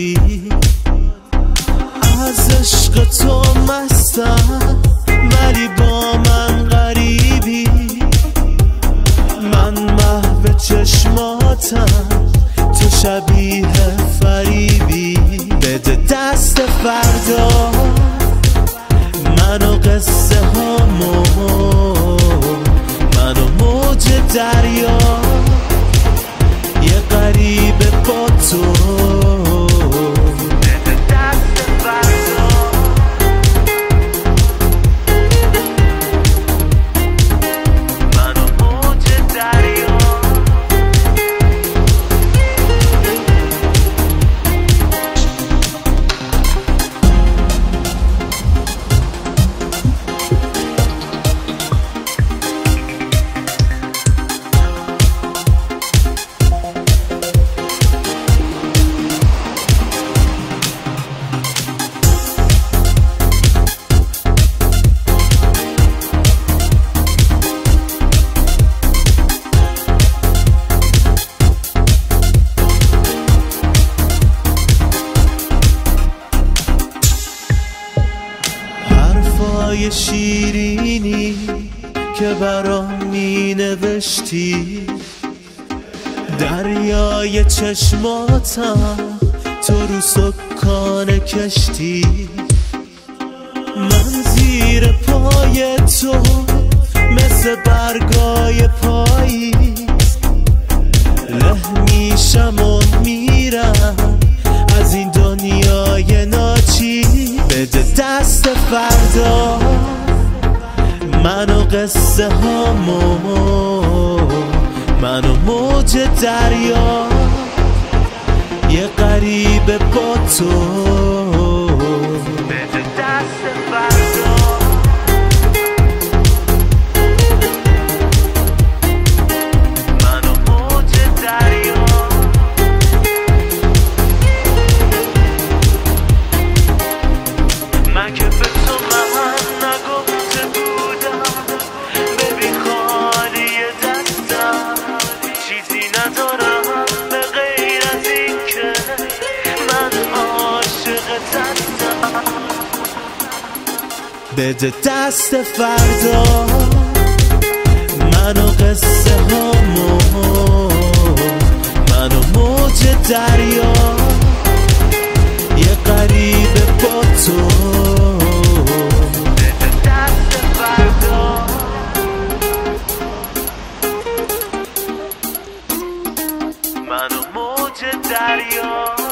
غریبی، از عشق تو مستم ولی با من غریبی. من محو چشماتم، تو شبیه فریبی. بده دست فردا منو قصه هامو، منو موج دریا، یه غریبه با تو. حرفای شیرینی که برام می نوشتی، دریای چشماتم تو رو سکان کشتی. من زیر پای تو مثل برگای پاییز، له میشم و میرم از این دنیای ناچیز. بده دست فردا منو قصه هامو، منو موج دریا، یه غریبه با تو. بده دست فردا منو موج دریا، من که به تو من نگفته بودم ببین خالی دستم، چیزی ندارم به غیر از این که من عاشقتم. بده دست فردا منو قصه هامو، منو موج دریا، یه غریبه با تو. بده دست فردا منو موج دریا.